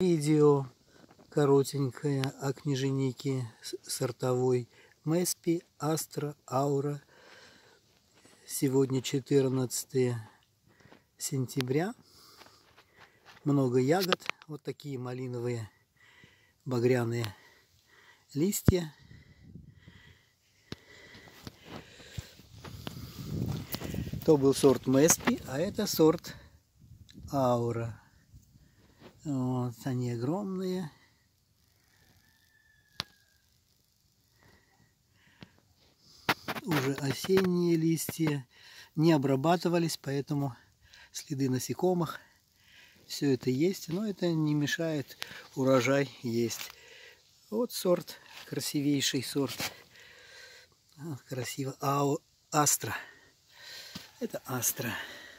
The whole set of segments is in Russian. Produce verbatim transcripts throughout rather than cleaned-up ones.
Видео коротенькое о княженике сортовой Меспи, Астра, Аура. Сегодня четырнадцатое сентября. Много ягод. Вот такие малиновые багряные листья. То был сорт Меспи, а это сорт Аура. Вот, они огромные. Уже осенние листья. Не обрабатывались, поэтому следы насекомых. Все это есть, но это не мешает урожай есть. Вот сорт, красивейший сорт. Вот, красиво. Ау, Астра. Это Астра.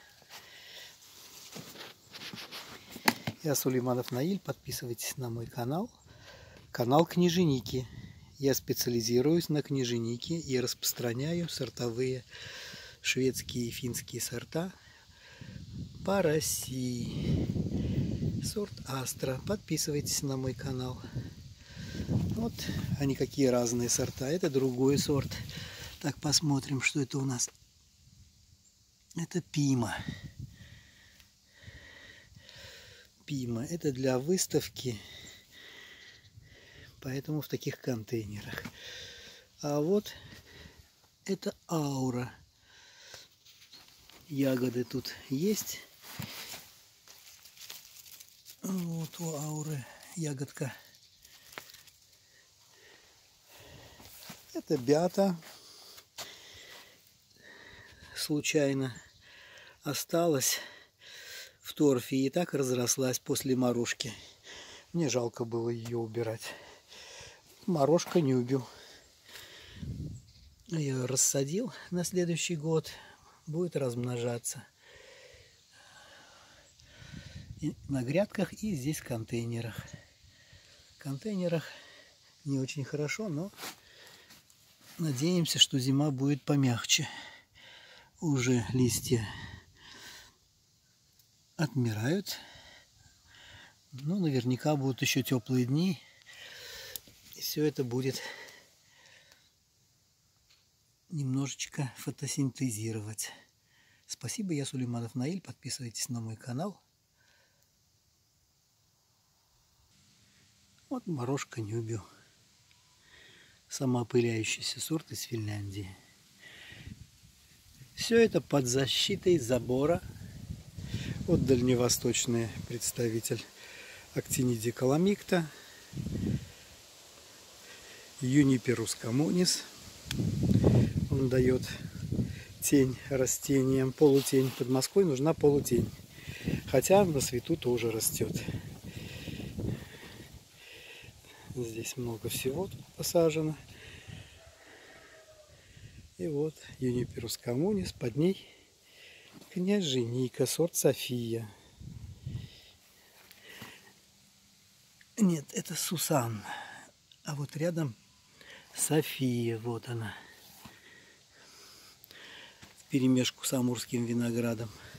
Я Сулейманов Наиль. Подписывайтесь на мой канал. Канал Княженики. Я специализируюсь на княженике и распространяю сортовые шведские и финские сорта по России. Сорт Астра. Подписывайтесь на мой канал. Вот они какие разные сорта. Это другой сорт. Так, посмотрим, что это у нас. Это Пима. Пима. Это для выставки. Поэтому в таких контейнерах. А вот это Аура. Ягоды тут есть. Вот у Ауры ягодка. Это Бята. Случайно осталась в торфе и так разрослась после морожки. Мне жалко было ее убирать. Морожка нюбю. Я ее рассадил на следующий год. Будет размножаться. И на грядках и здесь в контейнерах. В контейнерах не очень хорошо, но надеемся, что зима будет помягче. Уже листья отмирают. Но наверняка будут еще теплые дни. И все это будет немножечко фотосинтезировать. Спасибо, я Сулейманов Наиль. Подписывайтесь на мой канал. Вот морожка нюбю. Самоопыляющийся сорт из Финляндии. Все это под защитой забора. Вот дальневосточный представитель Actinidea calamicta. Юниперус коммунис. Он дает тень растениям, полутень. Под Москвой нужна полутень. Хотя на свету тоже растет. Здесь много всего посажено. И вот Юниперус коммунис, под ней княженика, сорт София. Нет, это Сусан. А вот рядом София, вот она. Вперемешку с амурским виноградом.